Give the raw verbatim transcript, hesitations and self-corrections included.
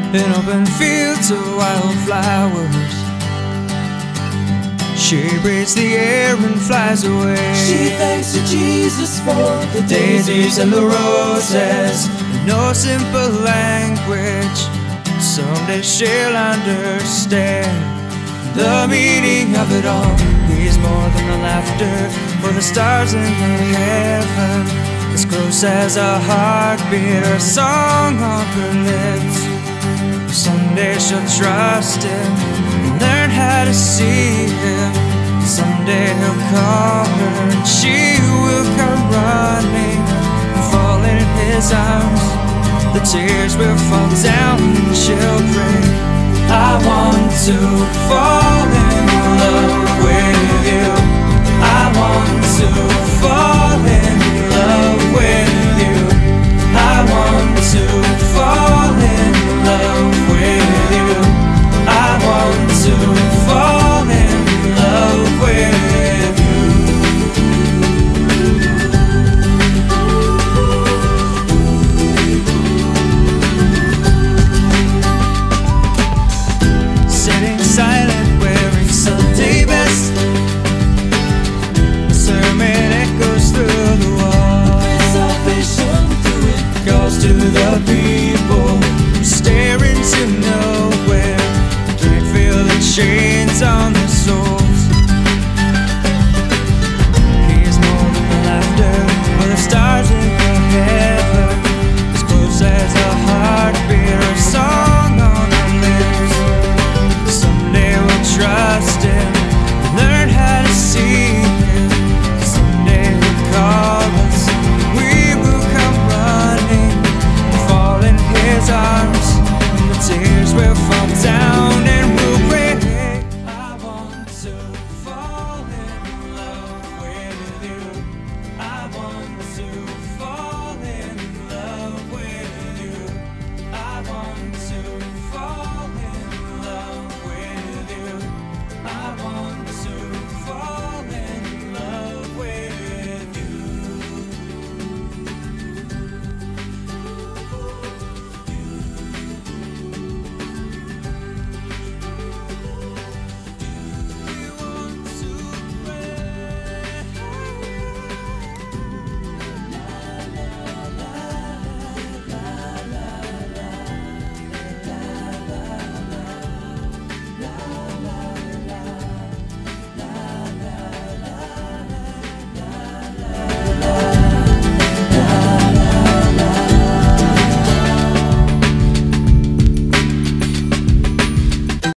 in open fields of wildflowers. She breathes the air and flies away. She thanks to Jesus for the daisies and the roses, in no simple language. Someday she'll understand the meaning of it all. He's more than the laughter for the stars in the heaven, as close as a heartbeat or a song on her lips. Someday she'll trust him and learn how to see him. Someday he'll call her and she will come running and fall in his arms. The tears will fall down and she'll pray, I want to fall in love with you. I want to fall in love with you. I want to fall in love with you. I want to fall in love with you. Sitting silent, wearing Sunday best, the sermon echoes through the walls. salvation through it. Calls to the people who stare into nowhere, can't feel the chains on their souls. He's more than the laughter or the stars in the heaven, as close as a heartbeat or a song on our lips. Someday we'll trust him, learn how to see him. Someday he'll call us, we will come running, fall in his arms, and the tears will fall.